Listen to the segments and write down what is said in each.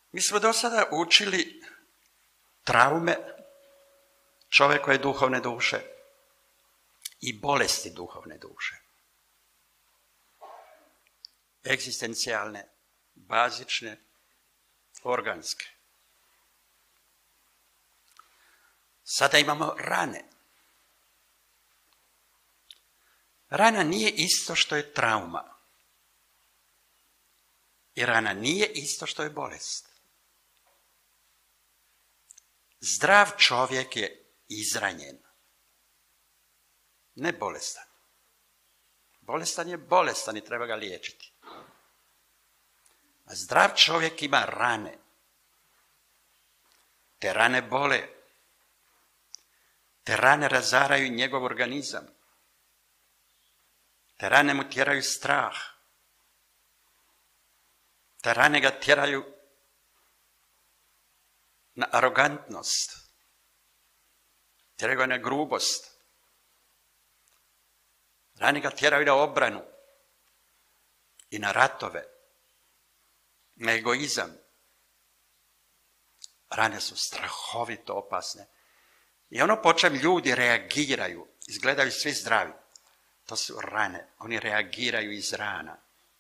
Mi smo do sada učili traume čovjekove duhovne duše i bolesti duhovne duše. Egzistencijalne, bazične, organske. Sada imamo rane. Rana nije isto što je trauma. I rana nije isto što je bolest. Zdrav čovjek je izranjen. Ne bolestan. Bolestan je bolestan i treba ga liječiti. A zdrav čovjek ima rane. Te rane bole. Te rane razaraju njegov organizam. Te rane mu tjeraju strah. Te rane ga tjeraju na arogantnost. Tjeraju ga na grubost. Rane ga tjeraju na obranu i na ratove, na egoizam. Rane su strahovito opasne. I ono po čem ljudi reagiraju, izgledaju svi zdravi, to su rane. Oni reagiraju iz rana.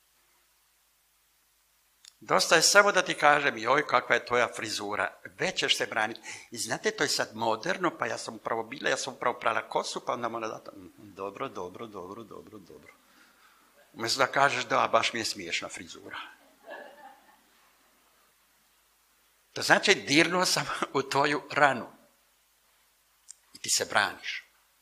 Dosta je samo da ti kažem, joj, kakva je tvoja frizura, već ćeš se braniti. I znate, to je sad moderno, pa ja sam upravo prala kosu, pa onda mora dati, dobro. Umjesto da kažeš, da, baš mi je smiješna frizura. To znači, dirnuo sam u tvoju ranu. I ti se braniš.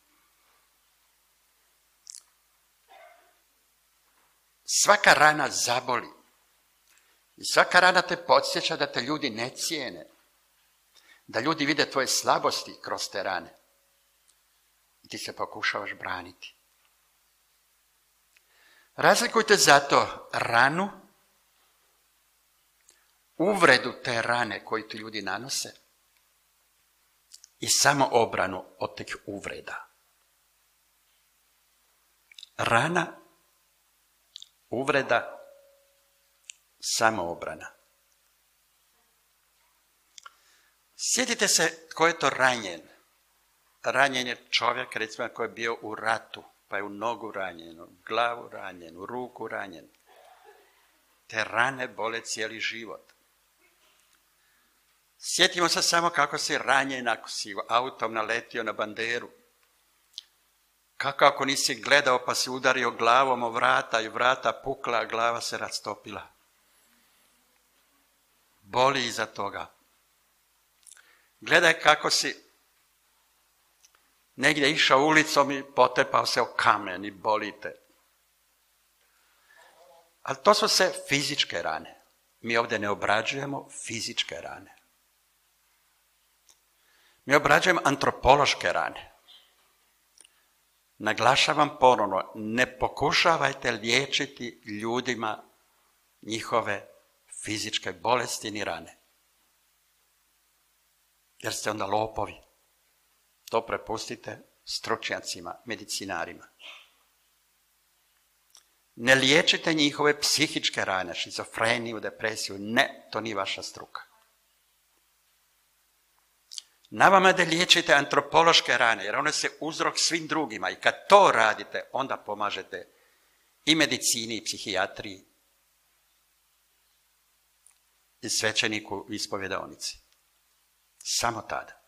Svaka rana zaboli. I svaka rana te podsjeća da te ljudi ne cijene. Da ljudi vide tvoje slabosti kroz te rane. I ti se pokušavaš braniti. Razlikujte zato ranu, uvredu te rane koju ti ljudi nanose i samo obranu od tih uvreda. Rana, uvreda, samoobrana. Sjetite se tko je to ranjen. Ranjen je čovjek, recimo, koji je bio u ratu, pa je u nogu ranjen, u glavu ranjen, u ruku ranjen. Te rane bole cijeli život. Sjetimo se samo kako si ranjen ako si autom naletio na banderu. Kako ako nisi gledao pa si udario glavom o vrata i vrata pukla, a glava se rastopila. Boli iza toga. Gledaj kako si negdje išao ulicom i potepao se o kamen i boli te. Ali to su sve fizičke rane. Mi ovdje ne obrađujemo fizičke rane. Mi obrađujemo antropološke rane. Naglašavam ponovno, ne pokušavajte liječiti ljudima njihove fizičke bolesti ni rane. Jer ste onda lopovi. To prepustite stručnjacima, medicinarima. Ne liječite njihove psihičke rane, šizofreniju, depresiju. Ne, to nije vaša struka. Na vama da liječite antropološke rane, jer one se uzrok svim drugima. I kad to radite, onda pomažete i medicini, i psihijatriji, i svećeniku u ispovjedaonici. Samo tada.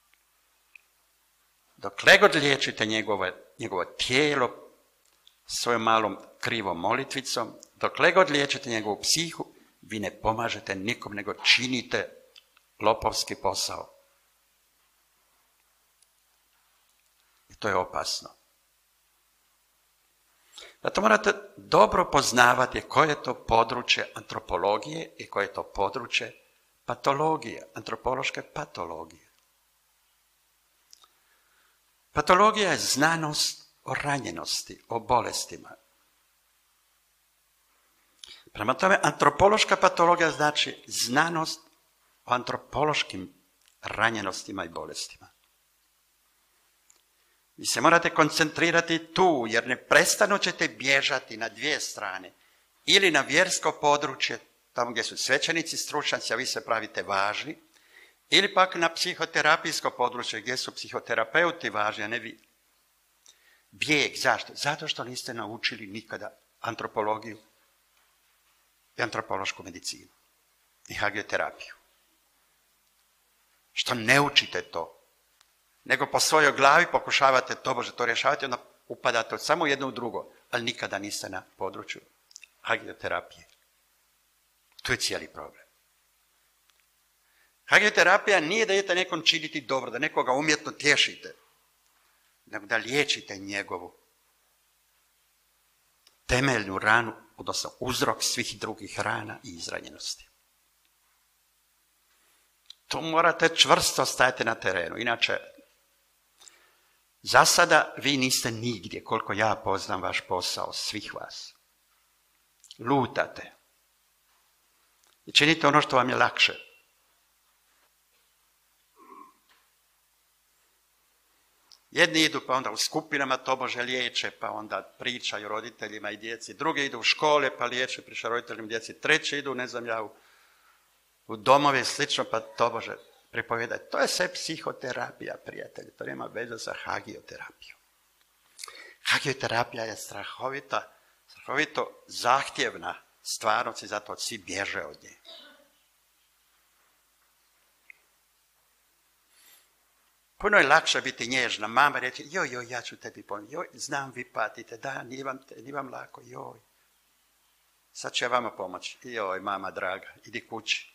Dokle god liječite njegovo tijelo svojom malom krivom molitvicom, dokle god liječite njegovu psihu, vi ne pomažete nikom, nego činite lopovski posao. I to je opasno. Zato morate dobro poznavati koje je to područje antropologije i koje je to područje patologije, antropološke patologije. Patologija je znanost o ranjenosti, o bolestima. Prema tome, antropološka patologija znači znanost o antropološkim ranjenostima i bolestima. Vi se morate koncentrirati tu, jer neprestano ćete bježati na dvije strane. Ili na vjersko područje, tamo gdje su svećenici stručnjaci, a vi se pravite važni, ili pak na psihoterapijsko područje gdje su psihoterapeuti važni, a ne vi. Bijeg, zašto? Zato što niste naučili nikada antropologiju i antropološku medicinu i hagioterapiju. Što ne učite to, nego po svojoj glavi pokušavate tobože to rješavati, onda upadate od samo jedno u drugo, ali nikada niste na području hagioterapije. Tu je cijeli problem. Hagioterapija nije da idete nekom činiti dobro, da nekoga umjetno tješite, nego da liječite njegovu temeljnu ranu, odnosno uzrok svih drugih rana i izranjenosti. Tu morate čvrsto stajati na terenu. Inače, za sada vi niste nigdje, koliko ja poznam vaš posao, svih vas. Lutate. I činite ono što vam je lakše. Jedni idu pa onda u skupinama tobože liječe, pa onda pričaju roditeljima i djeci. Drugi idu u škole pa liječe, pričaju roditeljima i djeci. Treći idu, ne znam ja, u domove i slično, pa tobože pripovijedaju. To je sve psihoterapija, prijatelji. To nema veze sa hagioterapijom. Hagioterapija je strahovito zahtjevna stvarnost i zato svi bježe od nje. Puno je lakše biti nježna. Mama reći, joj, ja ću tebi pomoći. Joj, znam vi patite, da, nije vam lako, joj. Sad ću ja vama pomoći. Joj, mama draga, idi kući.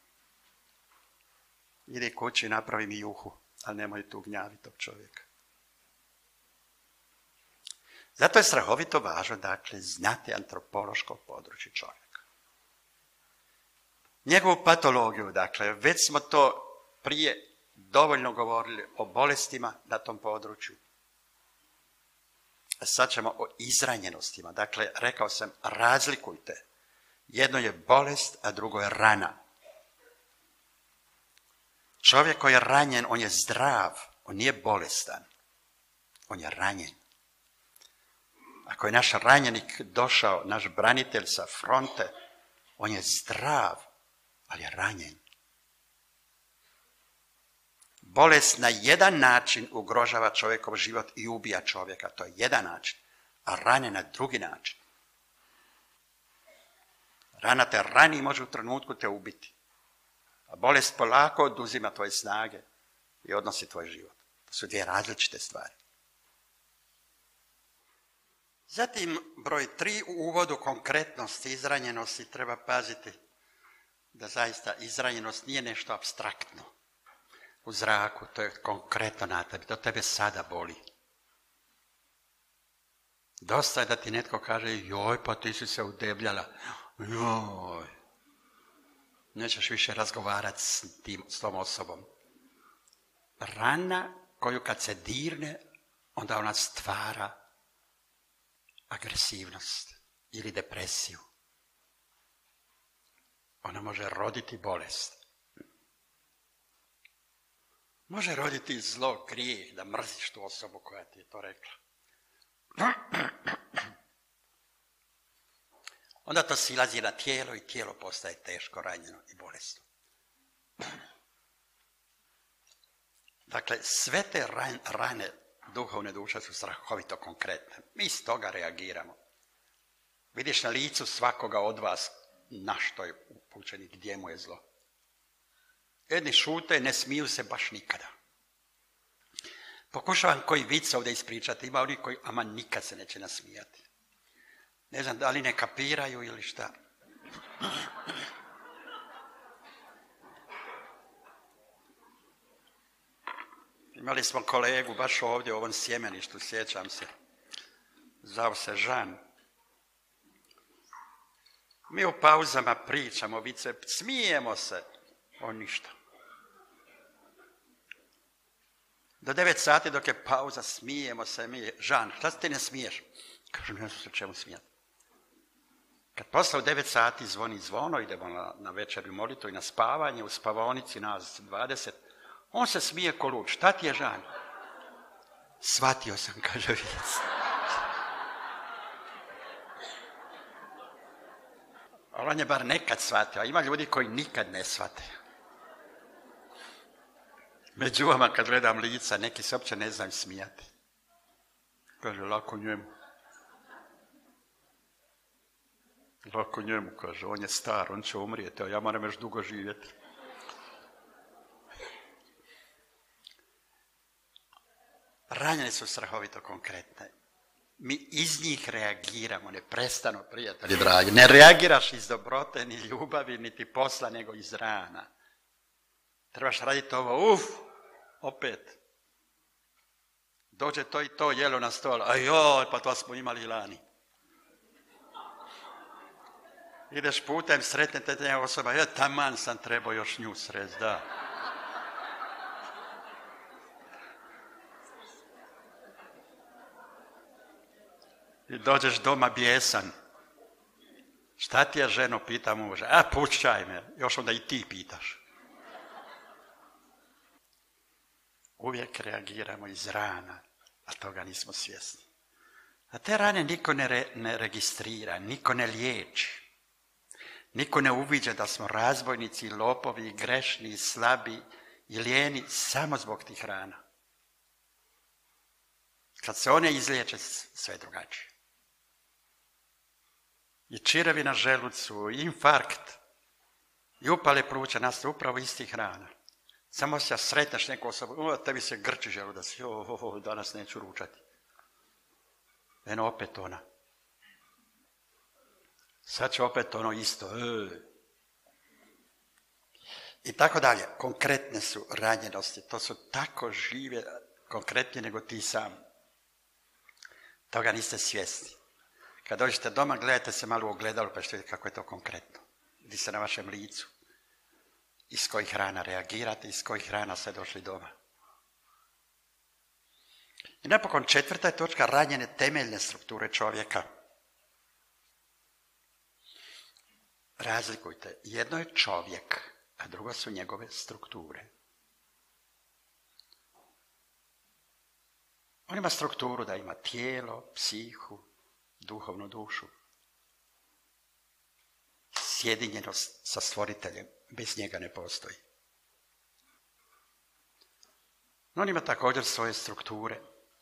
Idi kući, napravi mi juhu, ali nemoj tu gnjaviti tog čovjeka. Zato je strahovito važno, dakle, znati antropološko područje čovjeka. Njegovu patologiju, dakle, već smo to prije dovoljno govorili o bolestima na tom području. A sad ćemo o izranjenostima. Dakle, rekao sam, razlikujte. Jedno je bolest, a drugo je rana. Čovjek koji je ranjen, on je zdrav, on nije bolestan. On je ranjen. Ako je naš ranjenik došao, naš branitelj sa fronte, on je zdrav, ali je ranjen. Bolest na jedan način ugrožava čovjekov život i ubija čovjeka. To je jedan način. A rane na drugi način. Rana te rani i može u trenutku te ubiti. A bolest polako oduzima tvoje snage i odnosi tvoj život. To su dvije različite stvari. Zatim, broj 3 u uvodu konkretnosti izranjenosti treba paziti da zaista izranjenost nije nešto apstraktno. U zraku, to je konkretno na tebi, to tebe sada boli. Dosta je da ti netko kaže, joj, pa ti si se udebljala, joj. Nećeš više razgovarati s tom osobom. Rana koju kad se dirne, onda ona stvara agresivnost ili depresiju. Ona može roditi bolest. Može roditi zlo, grijeh, da mrziš tu osobu koja ti je to rekla. Onda to silazi na tijelo i tijelo postaje teško ranjeno i bolesno. Dakle, sve te rane duhovne duše su strahovito konkretne. Mi s toga reagiramo. Vidiš na licu svakoga od vas na što je upućen i gdje mu je zlo. Jedni šute, ne smiju se baš nikada. Pokušavam koji vic ovdje ispričati, ima oni koji ama nikad se neće nasmijati. Ne znam da li ne kapiraju ili šta. Imali smo kolegu baš ovdje u ovom sjemeništu, sjećam se. Zvao se Žan. Mi u pauzama pričamo, vice, smijemo se. On ništa. Do 9 sati dok je pauza, smijemo se mi. Žan, šta ti ne smiješ? Kažem, ne znam se čemu smijati. Kad posle u 9 sati zvoni zvono, idemo na večernju molitvu i na spavanje, u spavaonici nas 20, on se smije ko lud. Šta ti je, Žan? Shvatio sam, kaže vic. Ali on je bar nekad shvatio, a ima ljudi koji nikad ne shvate. Među vama kad gledam lica, neki se uopće ne znaju smijati. Kaže, lako njemu. Lako njemu, kaže, on je star, on će umrijeti, a ja moram još dugo živjeti. Ranjene su strahovito konkretne. Mi iz njih reagiramo, ne prestanu, prijatelji dragi. Ne reagiraš iz dobrote, ni ljubavi, niti posla, nego iz rana. Trebaš raditi ovo, opet. Dođe to i to jelo na stol, a joj, pa to smo imali lani. Ideš putem, sretnete te osoba, taman sam trebao još nju sreć, da. I dođeš doma bijesan. Šta ti je ženo, pita muža? Pušćaj me, još onda i ti pitaš. Uvijek reagiramo iz rana, a toga nismo svjesni. A te rane niko ne registrira, niko ne liječi. Niko ne uviđa da smo razbojnici, lopovi, grešni, slabi i lijeni samo zbog tih rana. Kad se one izliječe, sve je drugačije. I čirevi na želucu, i infarkt, i upale pluća nastaju upravo iz tih rana. Samo se sretneš neku osobu, tebi se grči želudac, danas neću ručati. Eno opet ona. Sad će opet ono isto. I tako dalje. Konkretne su ranjenosti. To su tako žive, konkretnije nego ti sam. Toga niste svjesni. Kad dođete doma, gledajte se malo u ogledalu pa ćete vidjeti kako je to konkretno. Vidi se na vašem licu. Iz kojih rana reagirate, iz kojih rana ste došli doma. I napokon 4. točka, ranjene temeljne strukture čovjeka. Razlikujte. Jedno je čovjek, a drugo su njegove strukture. On ima strukturu da ima tijelo, psihu, duhovnu dušu. Sjedinjenost sa stvoriteljem, bez njega ne postoji. No, on ima također svoje strukture.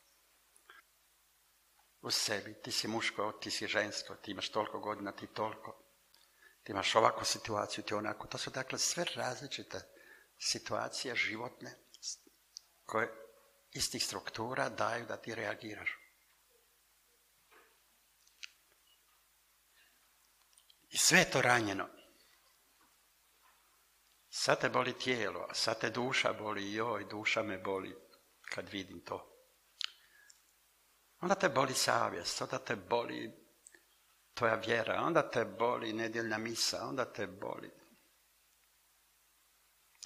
U sebi, ti si muško, ti si žensko, ti imaš toliko godina, ti toliko. Ti imaš ovakvu situaciju, ti onako. To su dakle sve različite situacije životne koje iz tih struktura daju da ti reagiraš. I sve je to ranjeno. Sad te boli tijelo, a sad te duša boli, joj, duša me boli kad vidim to. Onda te boli savjest, onda te boli tvoja vjera, onda te boli nedjeljna misa, onda te boli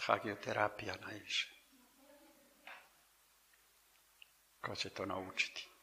hagioterapija najviše. Ko će to naučiti?